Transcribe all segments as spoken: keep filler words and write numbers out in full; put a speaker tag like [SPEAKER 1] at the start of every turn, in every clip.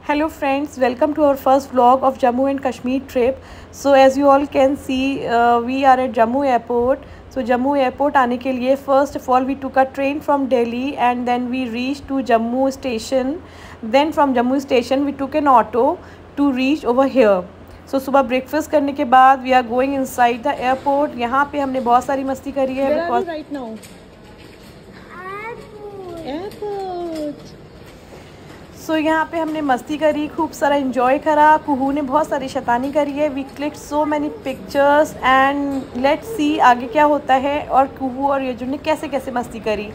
[SPEAKER 1] Hello friends, welcome to our first vlog of Jammu and Kashmir trip. So as you all can see, uh, we are at Jammu airport. So Jammu airport आने के लिए first of all we took a train from Delhi and then we reached to Jammu station. Then from Jammu station we took an auto to reach over here. So सुबह breakfast करने के बाद we are going inside the airport. यहाँ पे हमने बहुत सारी मस्ती करी है. Where are you right now? Airport. Airport. So so, यहाँ पे हमने मस्ती करी, खूब सारा इंजॉय करा. कुहू ने बहुत सारी शैतानी करी है. We click so many pictures and let's see आगे क्या होता है और कुहू और यजू ने कैसे कैसे मस्ती करी.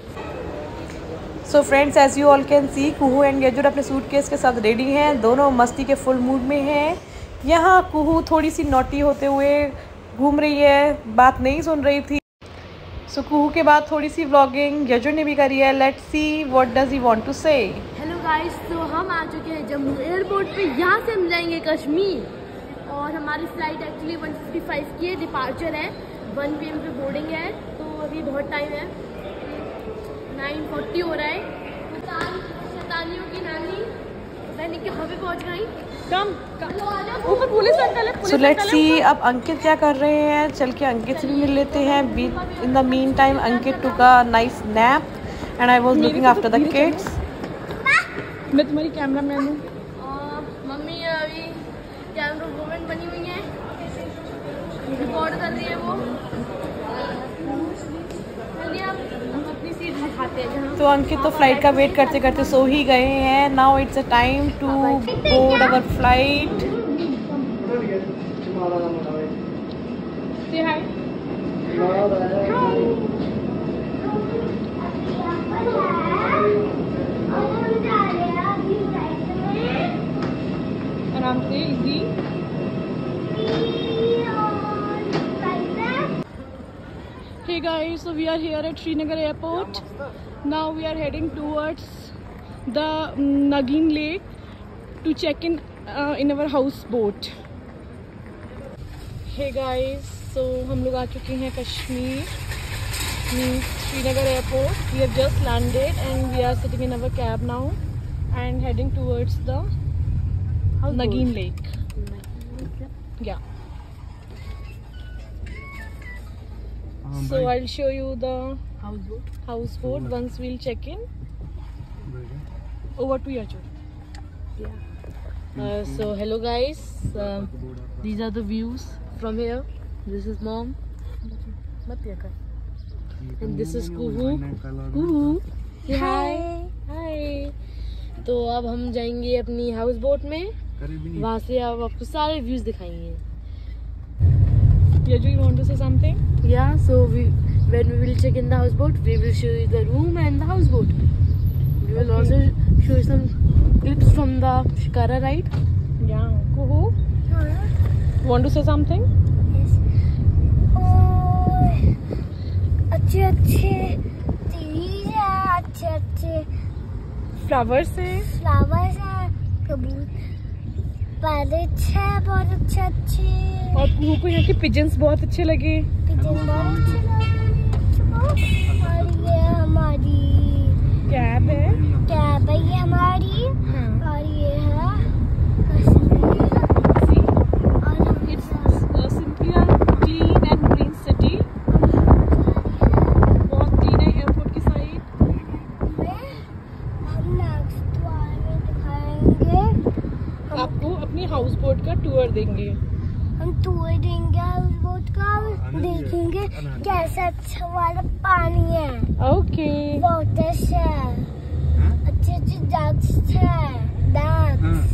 [SPEAKER 1] So friends, as you all can see, Kuhu and Yaju अपने सूटकेस के साथ रेडी हैं. दोनों मस्ती के फुल मूड में हैं. यहाँ कुहू थोड़ी सी नॉटी होते हुए घूम रही है, बात नहीं सुन रही थी. सो so, कुहू के बाद थोड़ी सी व्लॉगिंग यजू ने भी करी है. Let's see what does he want to say.
[SPEAKER 2] Hello guys, तो हम आ चुके हैं जम्मू एयरपोर्ट पे. यहाँ से हम जाएंगे कश्मीर और हमारी flight actually one fifty five की है. डिपार्चर है, वन पी एम पे बोर्डिंग है. तो अभी बहुत टाइम है, नाइन फोर्टी हो रहा है. शैतानियों की नानी मैंने के हवे पहुँच गई.
[SPEAKER 1] कम ऊपर पुलिस अंकल है. सो लेट्स सी अब अंकित क्या कर रहे हैं. चल के अंकित से भी मिल लेते हैं. In the mean time Ankit took a nice nap and I was looking after the kids. मैं तुम्हारी कैमरा मैन हूँ.
[SPEAKER 2] मम्मी अभी कैमरा वूमेन बनी हुई है, रिकॉर्ड कर रही है वो. अपनी सीट दिखाते हैं.
[SPEAKER 1] तो अंकित तो फ्लाइट का वेट करते करते सो ही गए हैं. Now it's a time to board our flight. Say hi. आराम से, easy. Hey guys, so we are here at Srinagar airport. Now we are heading towards the Nagin Lake to check in uh, in our houseboat. Hey guys, so हम लोग आ चुके हैं Kashmir, Srinagar airport. We have just landed and we are sitting in our cab now and heading towards the Nagin Lake. Yeah. So I'll show you the houseboat. Houseboat once we'll check in. Over to Yaju.
[SPEAKER 2] Yeah. Uh, so hello guys. Um, these are the views from here. This is mom. And this is Kuhu. Kuhu. Say hi. Hi. तो अब हम जाएंगे अपनी house boat में. वहाँ से अब आपको सारे व्यूज दिखाएंगे.
[SPEAKER 1] Yaju, you want to say something?
[SPEAKER 2] Yeah, so we when we will check in the houseboat, we will show you the room and the houseboat. We will okay. also show you some clips from the Shikara ride.
[SPEAKER 1] Yeah. Kuhu?
[SPEAKER 2] Yeah.
[SPEAKER 1] Want to say something?
[SPEAKER 3] Yes. Oh, अच्छे अच्छे trees हैं, अच्छे अच्छे
[SPEAKER 1] Flowers हैं.
[SPEAKER 3] flowers हैं, कबूतर parrots हैं बहुत अच्छे अच्छे.
[SPEAKER 1] और कुहू को यहाँ के पिजन्स बहुत अच्छे लगे.
[SPEAKER 3] पिजन बहुत अच्छे लगे. और ये हमारी
[SPEAKER 1] कैब है.
[SPEAKER 3] कैब है ये हमारी.
[SPEAKER 1] हाँ.
[SPEAKER 3] और ये है कश्मीर. और हम
[SPEAKER 1] It's simply a clean and green city. बहुत clean है एयरपोर्ट की साइड.
[SPEAKER 3] हम नेक्स्ट वाले में दिखाएंगे.
[SPEAKER 1] आपको अपनी हाउस बोट का टूर देंगे.
[SPEAKER 3] हम टूर देंगे हाउस बोट का. देखेंगे कैसा अच्छा वाला पानी है.
[SPEAKER 1] ओके.
[SPEAKER 3] वाटर्स है, अच्छे अच्छे डक्स है. डक्स.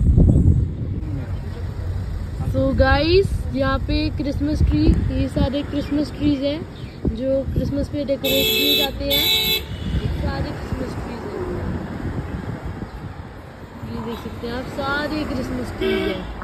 [SPEAKER 2] So guys, यहाँ पे क्रिसमस ट्री, ये सारे क्रिसमस ट्रीज हैं जो क्रिसमस पे डेकोरेट किए जाते हैं. सारे क्रिसमस ट्रीज हैं, ये देख सकते हैं आप. सारे क्रिसमस ट्रीज हैं.